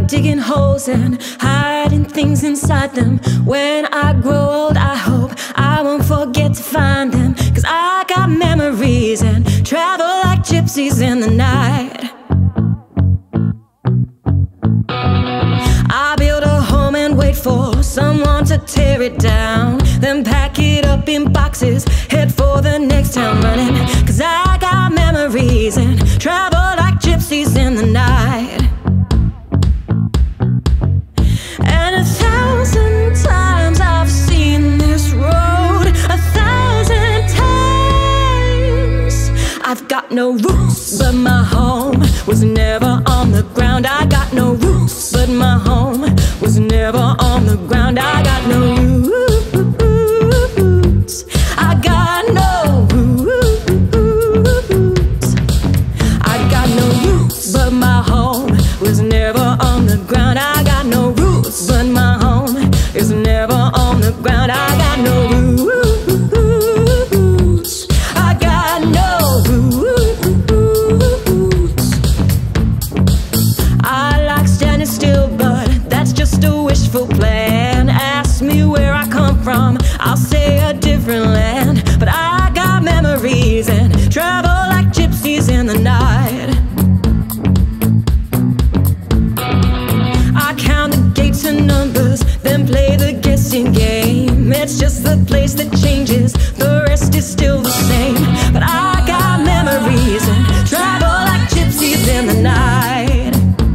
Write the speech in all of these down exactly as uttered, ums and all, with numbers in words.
like digging holes and hiding things inside them. When I grow old, I hope I won't forget to find them, 'cause I got memories and travel like gypsies in the night. I build a home and wait for someone to tear it down, then pack it up in boxes, head for the next town running, 'cause I got memories and travel like gypsies in the night. And a thousand times I've seen this road, a thousand times. I've got no roots, but my home was never on the ground. I got no roots, but my home was never on the ground. I got no roots, I got no roots. I got no roots, but my home was never on the ground. I got no roots, but my home is never on the ground. I got no roots, I got no roots. I like standing still, but that's just a wishful plan. Ask me where I come from, I'll say a different land. But I got memories and travel like gypsies in the night. I count the gates and numbers, then play the guessing game. It's just the place that changes, the rest is still the same. But I got memories and travel like gypsies in the night.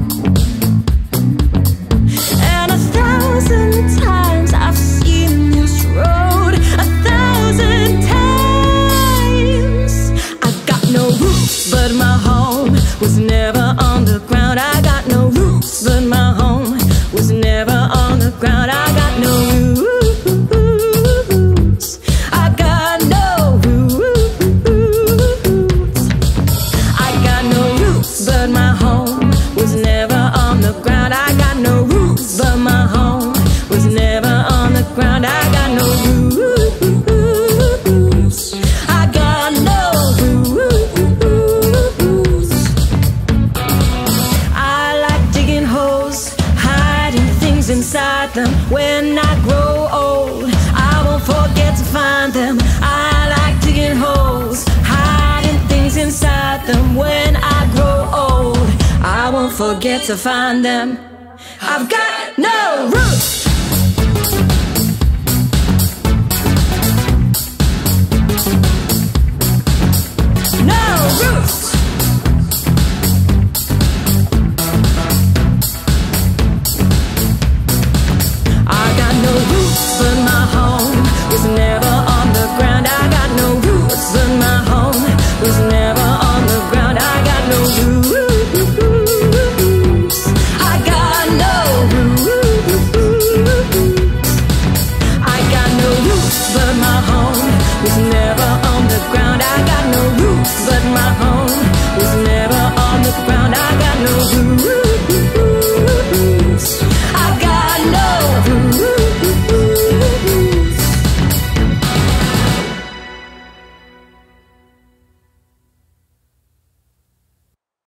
And a thousand times I've seen this road, a thousand times. I got no roots, but my home was never on the ground. I got no roots, but my home was never on the ground. I got no roots, I got no roots. I got no roots, but my home was never on the ground. I got no roots, but my home was never on the ground. I got no roots, I got no roots. I like digging holes, hiding things inside them. When I grow old, I won't forget to find them. I like digging holes, hiding things inside them. When I grow old, I won't forget to find them. I've got no